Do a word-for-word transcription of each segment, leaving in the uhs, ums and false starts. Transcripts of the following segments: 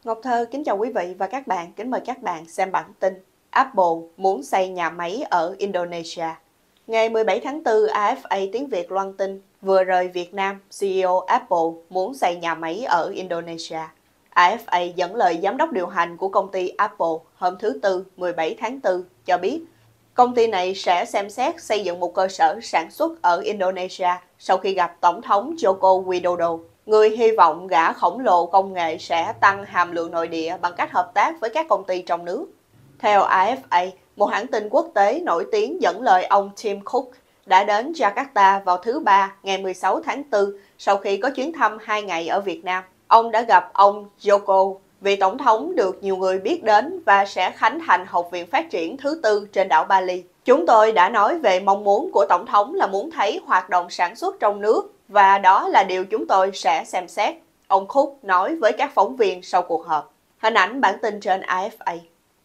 Ngọc Thơ kính chào quý vị và các bạn, kính mời các bạn xem bản tin Apple muốn xây nhà máy ở Indonesia. Ngày mười bảy tháng tư, a ép a tiếng Việt loan tin vừa rời Việt Nam, xê e ô Apple muốn xây nhà máy ở Indonesia. a ép a dẫn lời giám đốc điều hành của công ty Apple hôm thứ Tư mười bảy tháng tư cho biết công ty này sẽ xem xét xây dựng một cơ sở sản xuất ở Indonesia sau khi gặp Tổng thống Joko Widodo, người hy vọng gã khổng lồ công nghệ sẽ tăng hàm lượng nội địa bằng cách hợp tác với các công ty trong nước. Theo a ép a, một hãng tin quốc tế nổi tiếng dẫn lời ông Tim Cook đã đến Jakarta vào thứ Ba ngày mười sáu tháng tư sau khi có chuyến thăm hai ngày ở Việt Nam. Ông đã gặp ông Joko, vị tổng thống được nhiều người biết đến và sẽ khánh thành Học viện Phát triển thứ tư trên đảo Bali. Chúng tôi đã nói về mong muốn của tổng thống là muốn thấy hoạt động sản xuất trong nước và đó là điều chúng tôi sẽ xem xét, ông Cook nói với các phóng viên sau cuộc họp. Hình ảnh bản tin trên a ép a.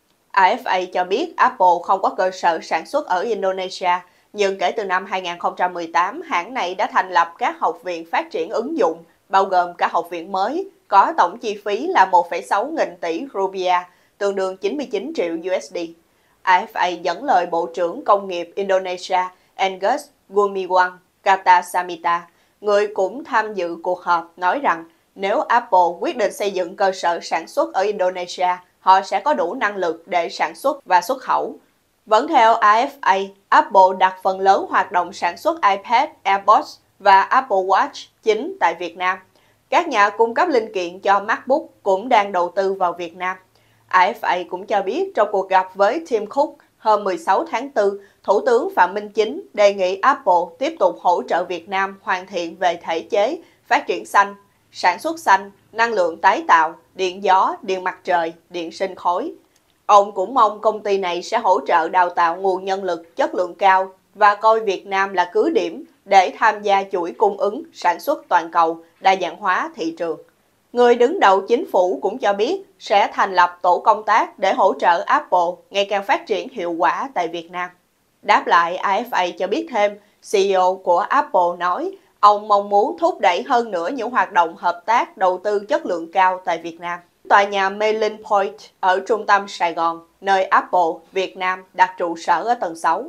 a ép a cho biết Apple không có cơ sở sản xuất ở Indonesia, nhưng kể từ năm hai nghìn không trăm mười tám, hãng này đã thành lập các học viện phát triển ứng dụng, bao gồm cả học viện mới, có tổng chi phí là một phẩy sáu nghìn tỷ rupiah, tương đương chín mươi chín triệu đô la. a ép a dẫn lời Bộ trưởng Công nghiệp Indonesia Angus Gumiwang Kartasamita, người cũng tham dự cuộc họp, nói rằng nếu Apple quyết định xây dựng cơ sở sản xuất ở Indonesia, họ sẽ có đủ năng lực để sản xuất và xuất khẩu. Vẫn theo a ép a, Apple đặt phần lớn hoạt động sản xuất iPad, AirPods và Apple Watch chính tại Việt Nam. Các nhà cung cấp linh kiện cho MacBook cũng đang đầu tư vào Việt Nam. a ép a cũng cho biết trong cuộc gặp với Tim Cook hôm mười sáu tháng tư, Thủ tướng Phạm Minh Chính đề nghị Apple tiếp tục hỗ trợ Việt Nam hoàn thiện về thể chế, phát triển xanh, sản xuất xanh, năng lượng tái tạo, điện gió, điện mặt trời, điện sinh khối. Ông cũng mong công ty này sẽ hỗ trợ đào tạo nguồn nhân lực chất lượng cao và coi Việt Nam là cứ điểm để tham gia chuỗi cung ứng, sản xuất toàn cầu, đa dạng hóa thị trường. Người đứng đầu chính phủ cũng cho biết sẽ thành lập tổ công tác để hỗ trợ Apple ngày càng phát triển hiệu quả tại Việt Nam. Đáp lại, a ép a cho biết thêm, xê e ô của Apple nói ông mong muốn thúc đẩy hơn nữa những hoạt động hợp tác đầu tư chất lượng cao tại Việt Nam. Tòa nhà Mê-Linh Point ở trung tâm Sài Gòn, nơi Apple Việt Nam đặt trụ sở ở tầng sáu.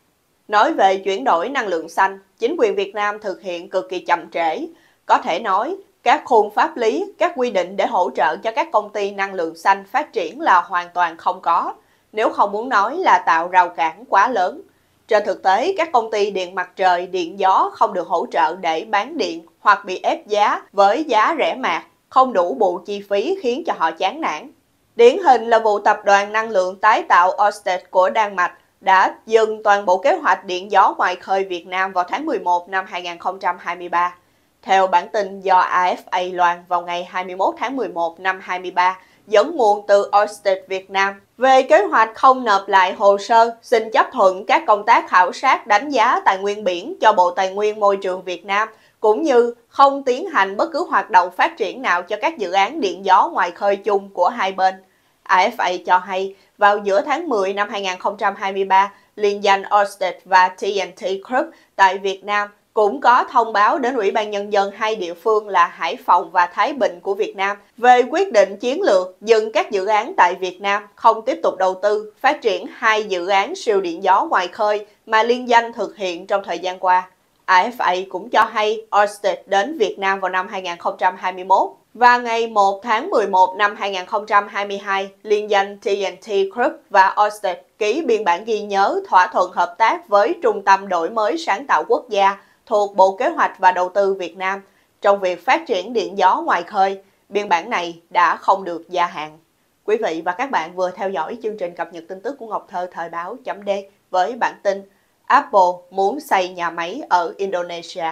Nói về chuyển đổi năng lượng xanh, chính quyền Việt Nam thực hiện cực kỳ chậm trễ. Có thể nói, các khung pháp lý, các quy định để hỗ trợ cho các công ty năng lượng xanh phát triển là hoàn toàn không có, nếu không muốn nói là tạo rào cản quá lớn. Trên thực tế, các công ty điện mặt trời, điện gió không được hỗ trợ để bán điện hoặc bị ép giá với giá rẻ mạt, không đủ bù chi phí khiến cho họ chán nản. Điển hình là vụ tập đoàn năng lượng tái tạo Ørsted của Đan Mạch đã dừng toàn bộ kế hoạch điện gió ngoài khơi Việt Nam vào tháng mười một năm hai nghìn không trăm hai mươi ba. Theo bản tin do a ép a loan vào ngày hai mươi mốt tháng mười một năm hai mươi ba, dẫn nguồn từ Ørsted Việt Nam về kế hoạch không nộp lại hồ sơ xin chấp thuận các công tác khảo sát đánh giá tài nguyên biển cho Bộ Tài nguyên Môi trường Việt Nam, cũng như không tiến hành bất cứ hoạt động phát triển nào cho các dự án điện gió ngoài khơi chung của hai bên. a ép a cho hay, vào giữa tháng mười năm hai nghìn không trăm hai mươi ba, liên danh Ørsted và tê en tê Group tại Việt Nam cũng có thông báo đến Ủy ban Nhân dân hai địa phương là Hải Phòng và Thái Bình của Việt Nam về quyết định chiến lược dừng các dự án tại Việt Nam, không tiếp tục đầu tư, phát triển hai dự án siêu điện gió ngoài khơi mà liên danh thực hiện trong thời gian qua. a ép a cũng cho hay Ørsted đến Việt Nam vào năm hai nghìn không trăm hai mươi mốt và ngày một tháng mười một năm hai nghìn không trăm hai mươi hai, liên danh tê en tê Group và Ørsted ký biên bản ghi nhớ thỏa thuận hợp tác với Trung tâm Đổi mới Sáng tạo Quốc gia thuộc Bộ Kế hoạch và Đầu tư Việt Nam trong việc phát triển điện gió ngoài khơi. Biên bản này đã không được gia hạn. Quý vị và các bạn vừa theo dõi chương trình cập nhật tin tức của Ngọc Thơ thời báo chấm D với bản tin Apple muốn xây nhà máy ở Indonesia.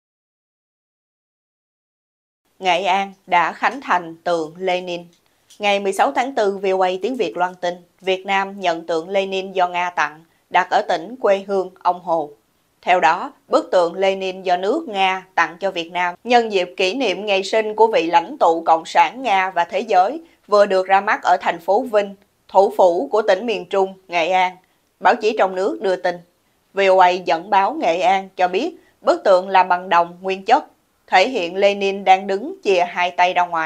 Nghệ An đã khánh thành tượng Lenin. Ngày mười sáu tháng tư, vê o a tiếng Việt loan tin Việt Nam nhận tượng Lenin do Nga tặng, đặt ở tỉnh quê hương ông Hồ. Theo đó, bức tượng Lenin do nước Nga tặng cho Việt Nam nhân dịp kỷ niệm ngày sinh của vị lãnh tụ Cộng sản Nga và thế giới vừa được ra mắt ở thành phố Vinh, thủ phủ của tỉnh miền Trung, Nghệ An. Báo chí trong nước đưa tin. vê o a dẫn báo Nghệ An cho biết bức tượng làm bằng đồng nguyên chất, thể hiện Lenin đang đứng chìa hai tay ra ngoài,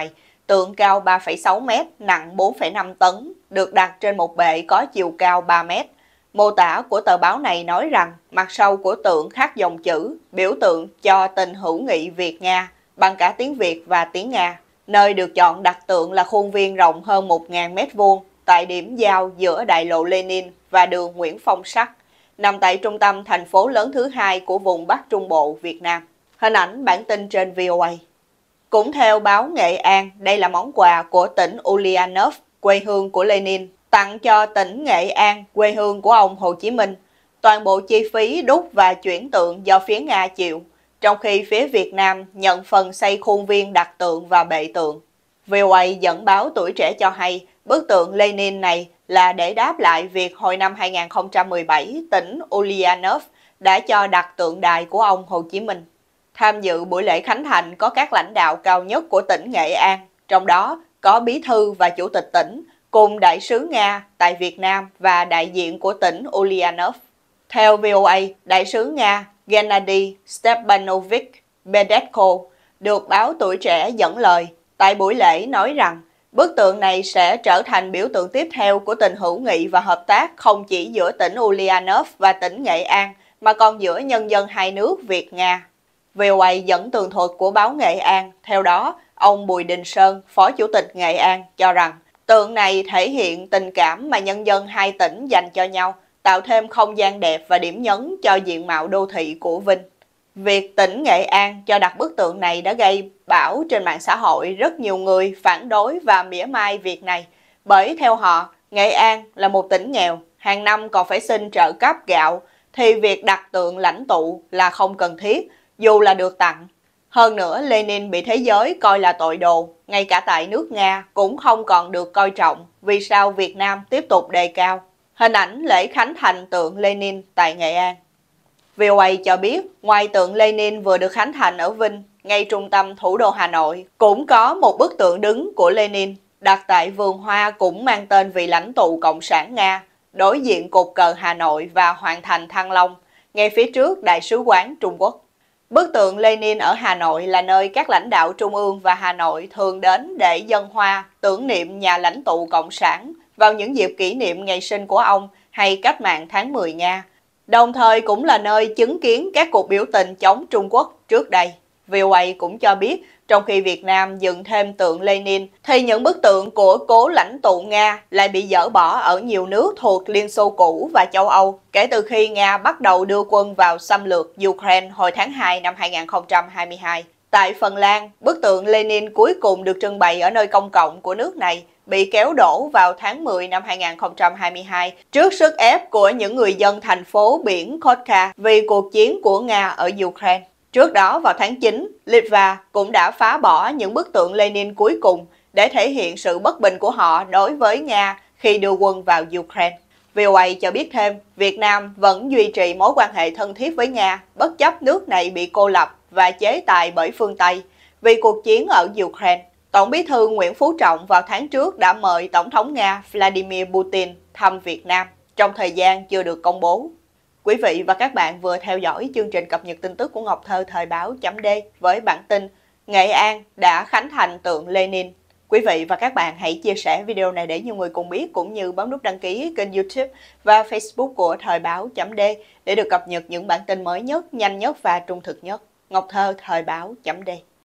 tượng cao ba phẩy sáu mét, nặng bốn phẩy năm tấn, được đặt trên một bệ có chiều cao ba mét. Mô tả của tờ báo này nói rằng mặt sau của tượng khắc dòng chữ biểu tượng cho tình hữu nghị Việt-Nga bằng cả tiếng Việt và tiếng Nga. Nơi được chọn đặt tượng là khuôn viên rộng hơn một nghìn mét vuông tại điểm giao giữa đại lộ Lenin và đường Nguyễn Phong Sắc, nằm tại trung tâm thành phố lớn thứ hai của vùng Bắc Trung Bộ Việt Nam. Hình ảnh bản tin trên vê o a. Cũng theo báo Nghệ An, đây là món quà của tỉnh Ulyanov, quê hương của Lenin, tặng cho tỉnh Nghệ An, quê hương của ông Hồ Chí Minh. Toàn bộ chi phí đúc và chuyển tượng do phía Nga chịu, trong khi phía Việt Nam nhận phần xây khuôn viên đặt tượng và bệ tượng. vê o a dẫn báo Tuổi Trẻ cho hay, bức tượng Lenin này là để đáp lại việc hồi năm hai nghìn không trăm mười bảy, tỉnh Ulyanov đã cho đặt tượng đài của ông Hồ Chí Minh. Tham dự buổi lễ khánh thành có các lãnh đạo cao nhất của tỉnh Nghệ An, trong đó có bí thư và chủ tịch tỉnh, cùng đại sứ Nga tại Việt Nam và đại diện của tỉnh Ulyanov. Theo vê o a, đại sứ Nga Gennady Stepanovich Bedetko được báo Tuổi Trẻ dẫn lời tại buổi lễ nói rằng bức tượng này sẽ trở thành biểu tượng tiếp theo của tình hữu nghị và hợp tác không chỉ giữa tỉnh Ulyanov và tỉnh Nghệ An mà còn giữa nhân dân hai nước Việt-Nga. vê o a dẫn tường thuật của báo Nghệ An, theo đó, ông Bùi Đình Sơn, Phó Chủ tịch Nghệ An, cho rằng tượng này thể hiện tình cảm mà nhân dân hai tỉnh dành cho nhau, tạo thêm không gian đẹp và điểm nhấn cho diện mạo đô thị của Vinh. Việc tỉnh Nghệ An cho đặt bức tượng này đã gây bão trên mạng xã hội, rất nhiều người phản đối và mỉa mai việc này, bởi theo họ, Nghệ An là một tỉnh nghèo, hàng năm còn phải xin trợ cấp gạo, thì việc đặt tượng lãnh tụ là không cần thiết, dù là được tặng. Hơn nữa, Lenin bị thế giới coi là tội đồ, ngay cả tại nước Nga cũng không còn được coi trọng, vì sao Việt Nam tiếp tục đề cao. Hình ảnh lễ khánh thành tượng Lenin tại Nghệ An. vê o a cho biết, ngoài tượng Lenin vừa được khánh thành ở Vinh, ngay trung tâm thủ đô Hà Nội, cũng có một bức tượng đứng của Lenin, đặt tại vườn hoa cũng mang tên vị lãnh tụ Cộng sản Nga, đối diện cột cờ Hà Nội và Hoàng thành Thăng Long, ngay phía trước Đại sứ quán Trung Quốc. Bức tượng Lenin ở Hà Nội là nơi các lãnh đạo Trung ương và Hà Nội thường đến để dâng hoa, tưởng niệm nhà lãnh tụ Cộng sản vào những dịp kỷ niệm ngày sinh của ông hay cách mạng tháng mười Nga. Đồng thời cũng là nơi chứng kiến các cuộc biểu tình chống Trung Quốc trước đây. vê o a cũng cho biết, trong khi Việt Nam dựng thêm tượng Lenin, thì những bức tượng của cố lãnh tụ Nga lại bị dỡ bỏ ở nhiều nước thuộc Liên Xô cũ và châu Âu, kể từ khi Nga bắt đầu đưa quân vào xâm lược Ukraine hồi tháng hai năm hai nghìn không trăm hai mươi hai. Tại Phần Lan, bức tượng Lenin cuối cùng được trưng bày ở nơi công cộng của nước này, bị kéo đổ vào tháng mười năm hai nghìn không trăm hai mươi hai trước sức ép của những người dân thành phố biển Kotka vì cuộc chiến của Nga ở Ukraine. Trước đó vào tháng chín, Litva cũng đã phá bỏ những bức tượng Lenin cuối cùng để thể hiện sự bất bình của họ đối với Nga khi đưa quân vào Ukraine. vê o a cho biết thêm, Việt Nam vẫn duy trì mối quan hệ thân thiết với Nga bất chấp nước này bị cô lập và chế tài bởi phương Tây vì cuộc chiến ở Ukraine. Tổng bí thư Nguyễn Phú Trọng vào tháng trước đã mời Tổng thống Nga Vladimir Putin thăm Việt Nam trong thời gian chưa được công bố. Quý vị và các bạn vừa theo dõi chương trình cập nhật tin tức của Ngọc Thơ thời báo chấm D với bản tin Nghệ An đã khánh thành tượng Lenin. Quý vị và các bạn hãy chia sẻ video này để nhiều người cùng biết, cũng như bấm nút đăng ký kênh YouTube và Facebook của thời báo chấm D để được cập nhật những bản tin mới nhất, nhanh nhất và trung thực nhất. Ngọc Thơ thời báo chấm D.